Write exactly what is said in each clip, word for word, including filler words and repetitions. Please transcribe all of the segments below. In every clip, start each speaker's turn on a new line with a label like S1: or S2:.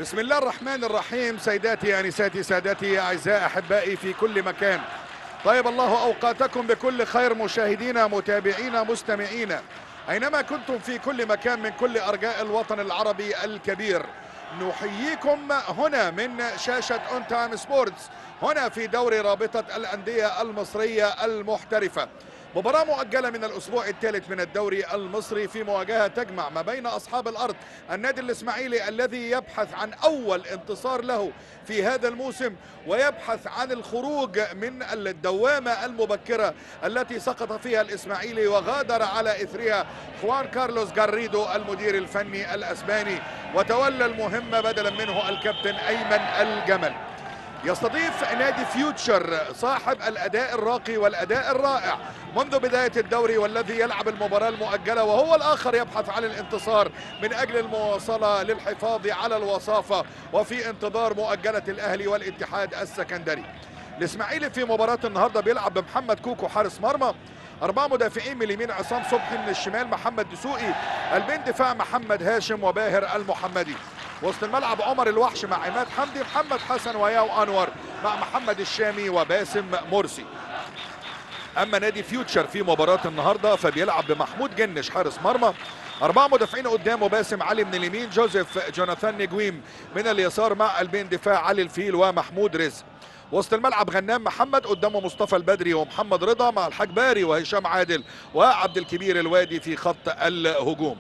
S1: بسم الله الرحمن الرحيم. سيداتي انساتي سادتي اعزائي احبائي في كل مكان، طيب الله اوقاتكم بكل خير مشاهدينا متابعينا مستمعينا اينما كنتم في كل مكان من كل ارجاء الوطن العربي الكبير. نحييكم هنا من شاشة اون تايم سبورتس، هنا في دوري رابطة الأندية المصرية المحترفة. مباراة مؤجلة من الأسبوع الثالث من الدوري المصري في مواجهة تجمع ما بين أصحاب الأرض النادي الإسماعيلي الذي يبحث عن أول انتصار له في هذا الموسم، ويبحث عن الخروج من الدوامة المبكرة التي سقط فيها الإسماعيلي وغادر على إثرها خوان كارلوس جاريدو المدير الفني الأسباني، وتولى المهمة بدلا منه الكابتن أيمن الجمل. يستضيف نادي فيوتشر صاحب الأداء الراقي والأداء الرائع منذ بداية الدوري، والذي يلعب المباراة المؤجلة، وهو الآخر يبحث عن الانتصار من أجل المواصلة للحفاظ على الوصافة وفي انتظار مؤجلة الأهلي والاتحاد السكندري. الإسماعيلي في مباراة النهاردة بيلعب بمحمد كوكو حارس مرمى، أربعة مدافعين من اليمين عصام صبحي، من الشمال محمد دسوقي، قلبين دفاع محمد هاشم وباهر المحمدي، وسط الملعب عمر الوحش مع عماد حمدي، محمد حسن وياو أنور مع محمد الشامي وباسم مرسي. أما نادي فيوتشر في مباراة النهاردة فبيلعب بمحمود جنش حارس مرمى، أربعة مدافعين قدامه، باسم علي من اليمين، جوزيف جوناثان نجويم من اليسار مع قلبين دفاع علي الفيل ومحمود رزق. وسط الملعب غنام محمد، قدامه مصطفى البدري ومحمد رضا مع الحاج باري وهشام عادل وعبد الكبير الوادي في خط الهجوم.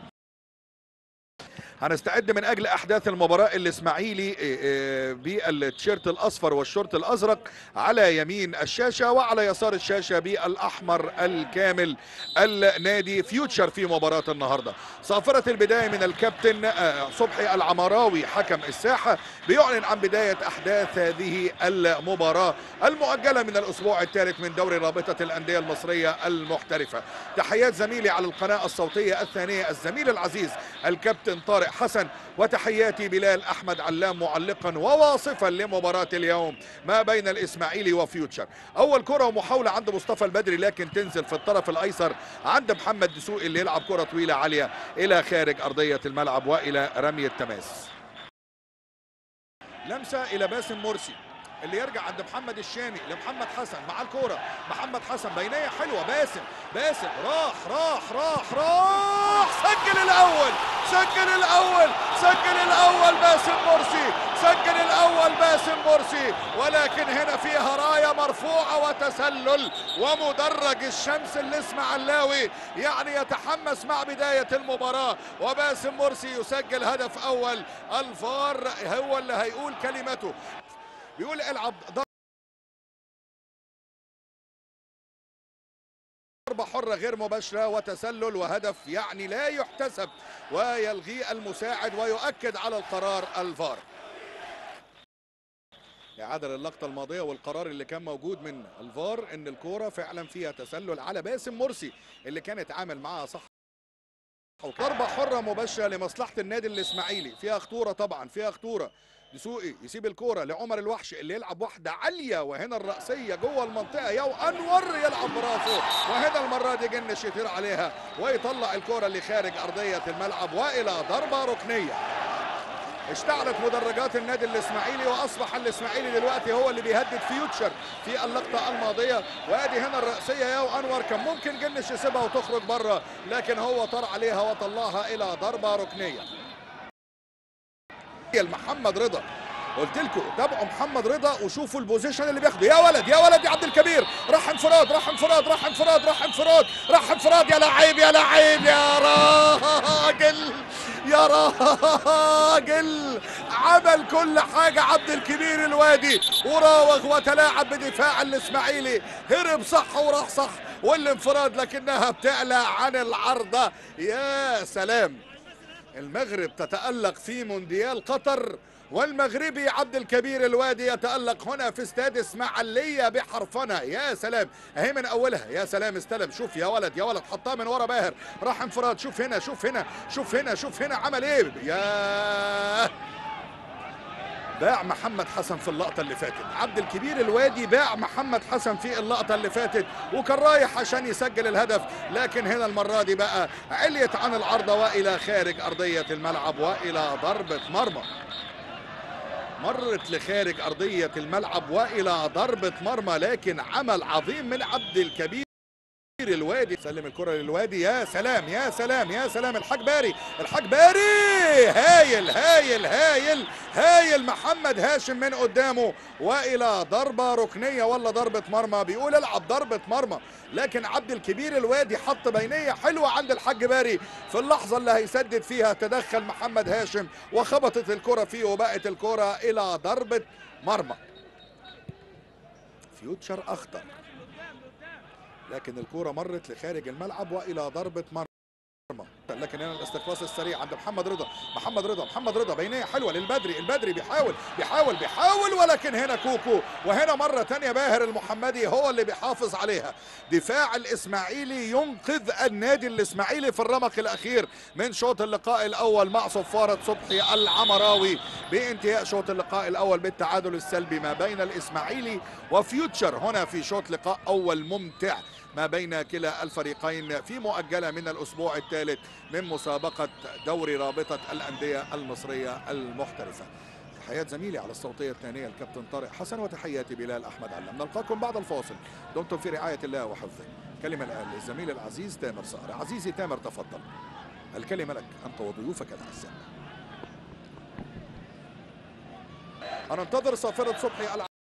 S1: هنستعد من اجل احداث المباراه. الاسماعيلي بالتيشيرت الاصفر والشورت الازرق على يمين الشاشه، وعلى يسار الشاشه بالاحمر الكامل النادي فيوتشر في مباراه النهارده. صافره البدايه من الكابتن صبحي العمراوي حكم الساحه، بيعلن عن بدايه احداث هذه المباراه المؤجله من الاسبوع الثالث من دوري رابطه الانديه المصريه المحترفه. تحيات زميلي على القناه الصوتيه الثانيه الزميل العزيز الكابتن طارق حسن، وتحياتي بلال احمد علام معلقا وواصفا لمباراه اليوم ما بين الاسماعيلي وفيوتشر. اول كره ومحاوله عند مصطفى البدري، لكن تنزل في الطرف الايسر عند محمد دسوقي اللي يلعب كره طويله عاليه الى خارج ارضيه الملعب والى رمي التماس. لمسه الى باسم مرسي اللي يرجع عند محمد الشامي لمحمد حسن مع الكوره، محمد حسن بينيه حلوه، باسم باسم راح راح راح راح سجل الاول سجل الاول سجل الاول باسم مرسي سجل الاول باسم مرسي، ولكن هنا فيها رايه مرفوعه وتسلل ومدرج الشمس الاسماعيلاوي يعني يتحمس مع بدايه المباراه، وباسم مرسي يسجل هدف اول. الفار هو اللي هيقول كلمته، بيقول العب ضربة حرة غير مباشرة وتسلل وهدف يعني لا يحتسب، ويلغي المساعد ويؤكد على القرار الفار. إعادة اللقطة الماضية والقرار اللي كان موجود من الفار ان الكورة فعلا فيها تسلل على باسم مرسي اللي كان اتعامل معاها صح. ضربة حرة مباشرة لمصلحة النادي الإسماعيلي، فيها خطورة طبعا، فيها خطورة. دسوقي يسيب الكوره لعمر الوحش اللي يلعب واحده عاليه، وهنا الرأسيه جوه المنطقه، ياو انور يلعب براسه، وهنا المره دي جنش يطير عليها ويطلع الكوره اللي خارج ارضيه الملعب والى ضربه ركنيه. اشتعلت مدرجات النادي الاسماعيلي، واصبح الاسماعيلي دلوقتي هو اللي بيهدد فيوتشر في اللقطه الماضيه. وادي هنا الرأسيه ياو انور، كان ممكن جنش يسيبها وتخرج بره، لكن هو طار عليها وطلعها الى ضربه ركنيه. محمد رضا، قلت لكم تابعوا محمد رضا وشوفوا البوزيشن اللي بياخده. يا ولد يا ولد يا عبد الكبير، راح انفراد راح انفراد راح انفراد راح انفراد راح انفراد يا لعيب يا لعيب يا راجل يا راجل، عمل كل حاجه عبد الكبير الوادي، وراوغ وتلاعب بدفاع الاسماعيلي، هرب صح وراح صح، والانفراد لكنها بتعلى عن العارضه. يا سلام، المغرب تتألق في مونديال قطر، والمغربي عبد الكبير الوادي يتألق هنا في استاد اسماعيلية بحرفنة. يا سلام، اهي من اولها، يا سلام استلم، شوف يا ولد يا ولد، حطها من ورا باهر، راح انفراد، شوف هنا شوف هنا شوف هنا شوف هنا عمل ايه. يا باع محمد حسن في اللقطة اللي فاتت، عبد الكبير الوادي باع محمد حسن في اللقطة اللي فاتت، وكان رايح عشان يسجل الهدف، لكن هنا المرة دي بقى عليت عن العارضة والى خارج ارضية الملعب والى ضربة مرمى. مرت لخارج ارضيه الملعب والى ضربه مرمى، لكن عمل عظيم من عبد الكبير الوادي. سلم الكرة للوادي، يا سلام يا سلام يا سلام. الحاج باري، الحاج باري هايل هايل هايل هايل. محمد هاشم من قدامه والى ضربة ركنية ولا ضربة مرمى، بيقول العب ضربة مرمى، لكن عبد الكبير الوادي حط بينية حلوة عند الحاج باري. في اللحظة اللي هيسدد فيها تدخل محمد هاشم وخبطت الكرة فيه وبقت الكرة الى ضربة مرمى. فيوتشر اخطر، لكن الكرة مرت لخارج الملعب والى ضربة مرمى. لكن هنا الاستخلاص السريع عند محمد رضا، محمد رضا محمد رضا بينية حلوة للبدري، البدري بيحاول بيحاول بيحاول ولكن هنا كوكو، وهنا مرة تانية باهر المحمدي هو اللي بيحافظ عليها. دفاع الاسماعيلي ينقذ النادي الاسماعيلي في الرمق الاخير من شوط اللقاء الاول مع صفارة صبحي العمراوي، بانتهاء شوط اللقاء الاول بالتعادل السلبي ما بين الاسماعيلي وفيوتشر. هنا في شوط لقاء اول ممتع ما بين كلا الفريقين في مؤجلة من الأسبوع الثالث من مسابقة دوري رابطة الأندية المصرية المحترفة. تحيات زميلي على الصوتية الثانية الكابتن طارق حسن، وتحياتي بلال أحمد علام. نلقاكم بعد الفاصل، دمتم في رعاية الله وحفظه. كلمة الآن للزميل العزيز تامر صقر. عزيزي تامر تفضل، الكلمة لك أنت وضيوفك الأعزاء. هننتظر صافرة صبحي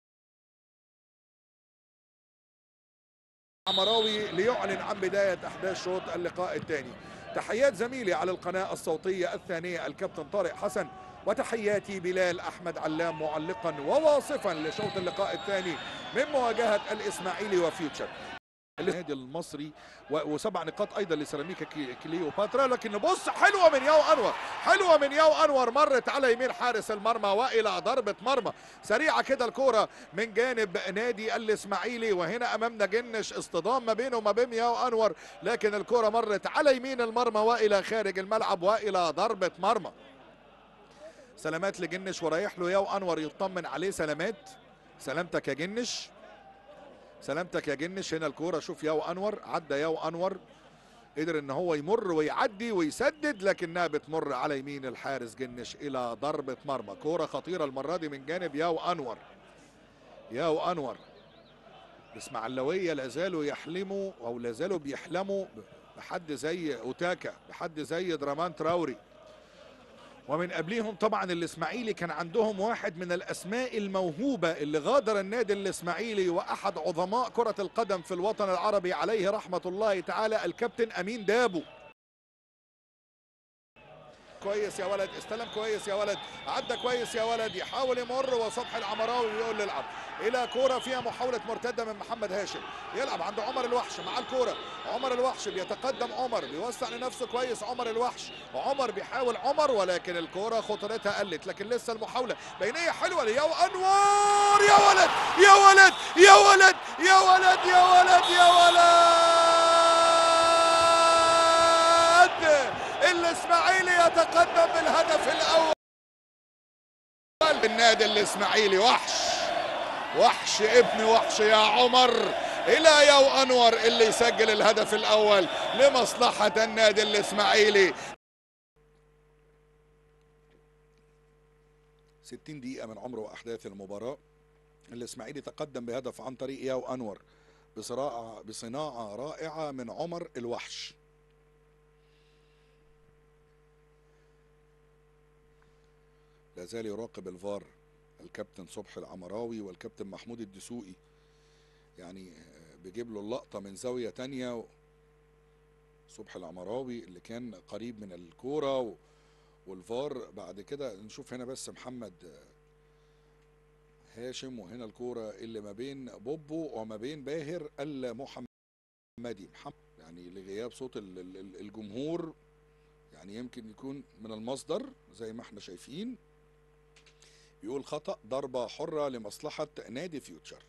S1: العمراوي ليعلن عن بداية أحداث شوط اللقاء الثاني. تحيات زميلي على القناة الصوتية الثانية الكابتن طارق حسن، وتحياتي بلال أحمد علام معلقا وواصفا لشوط اللقاء الثاني من مواجهة الإسماعيلي وفيوتشر. النادي المصري وسبع نقاط ايضا لسيراميكا كليوباترا. لكن بص حلوه من ياو انور، حلوه من ياو انور، مرت على يمين حارس المرمى والى ضربه مرمى سريعه كده الكوره من جانب نادي الاسماعيلي. وهنا امامنا جنش، اصطدام ما بينه وما بين ياو انور، لكن الكوره مرت على يمين المرمى والى خارج الملعب والى ضربه مرمى. سلامات لجنش ورايح له ياو انور يطمن عليه. سلامات، سلامتك يا جنش، سلامتك يا جنش. هنا الكوره، شوف ياو انور، عدى ياو انور، قدر ان هو يمر ويعدي ويسدد، لكنها بتمر على يمين الحارس جنش الى ضربه مرمى. كوره خطيره المره دي من جانب ياو انور. ياو انور الاسماعيلاويه لا زالوا يحلموا او لا زالوا بيحلموا بحد زي اوتاكا، بحد زي درامان تراوري، ومن قبليهم طبعا الاسماعيلي كان عندهم واحد من الاسماء الموهوبه اللي غادر النادي الاسماعيلي واحد عظماء كره القدم في الوطن العربي عليه رحمه الله تعالى، الكابتن امين دابو. كويس يا ولد، استلم كويس يا ولد، عدى كويس يا ولد، يحاول يمر وصبحي العمراوي بيقول له العب الى كوره فيها محاوله مرتده من محمد هاشم، يلعب عند عمر الوحش مع الكوره. عمر الوحش بيتقدم، عمر بيوسع لنفسه كويس، عمر الوحش، وعمر بيحاول عمر، ولكن الكوره خطورتها قلت، لكن لسه المحاوله بينيه حلوه لياو انور. يا ولد يا ولد يا ولد يا ولد يا ولد يا ولد الاسماعيلي يتقدم بالهدف الاول. النادي الاسماعيلي وحش وحش ابن وحش يا عمر، الى ياو انور اللي يسجل الهدف الاول لمصلحة النادي الاسماعيلي. ستين دقيقة من عمر واحداث المباراة، الاسماعيلي تقدم بهدف عن طريق ياو انور بصراعة بصناعة رائعة من عمر الوحش. لا زال يراقب الفار الكابتن صبحي العمراوي والكابتن محمود الدسوقي، يعني بيجيب له اللقطة من زاوية تانية. صبحي العمراوي اللي كان قريب من الكورة والفار بعد كده نشوف هنا بس محمد هاشم، وهنا الكورة اللي ما بين بوبو وما بين باهر المحمدي. محمد يعني لغياب صوت الجمهور يعني يمكن يكون من المصدر زي ما احنا شايفين، بيقول خطأ ضربة حرة لمصلحة نادي فيوتشر.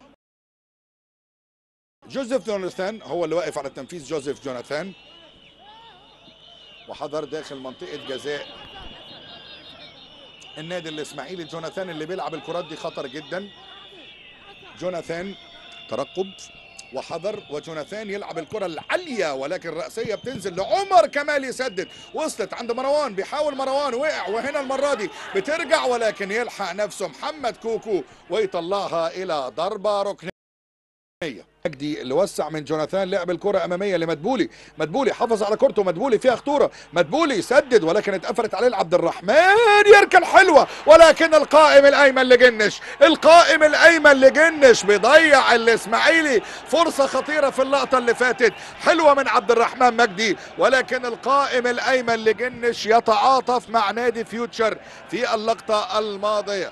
S1: جوزيف جوناثان هو اللي واقف على التنفيذ، جوزيف جوناثان، وحضر داخل منطقة جزاء النادي الاسماعيلي. جوناثان اللي بيلعب الكرات دي خطر جدا. جوناثان ترقب وحذر، وجوناثان يلعب الكرة العالية ولكن رأسية بتنزل لعمر كمال يسدد، وصلت عند مروان، بيحاول مروان وقع، وهنا المرة دي بترجع ولكن يلحق نفسه محمد كوكو ويطلعها إلى ضربة ركنية. مجدي اللي وسع من جوناثان، لعب الكرة أمامية لمدبولي، مدبولي حافظ على كرته، مدبولي فيها خطورة، مدبولي يسدد ولكن اتقفلت عليه عبد الرحمن، يركن حلوة ولكن القائم الأيمن لجنش، القائم الأيمن لجنش بيضيع الإسماعيلي فرصة خطيرة في اللقطة اللي فاتت، حلوة من عبد الرحمن مجدي ولكن القائم الأيمن لجنش يتعاطف مع نادي فيوتشر في اللقطة الماضية.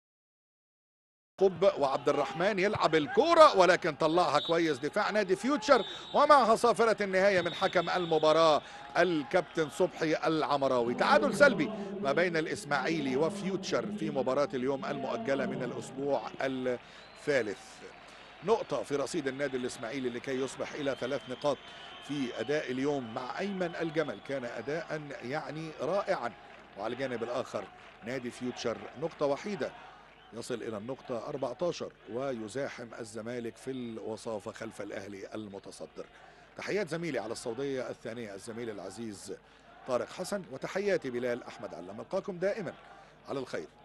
S1: قب وعبد الرحمن يلعب الكورة ولكن طلعها كويس دفاع نادي فيوتشر، ومعها صافرة النهاية من حكم المباراة الكابتن صبحي العمراوي. تعادل سلبي ما بين الإسماعيلي وفيوتشر في مباراة اليوم المؤجلة من الأسبوع الثالث. نقطة في رصيد النادي الإسماعيلي لكي يصبح إلى ثلاث نقاط في أداء اليوم مع أيمن الجمل، كان أداء يعني رائعا. وعلى الجانب الآخر نادي فيوتشر نقطة وحيدة، يصل إلى النقطة أربعة عشر ويزاحم الزمالك في الوصافة خلف الأهلي المتصدر. تحيات زميلي على الصوتية الثانية الزميل العزيز طارق حسن، وتحياتي بلال أحمد علم. ألقاكم دائما على الخير.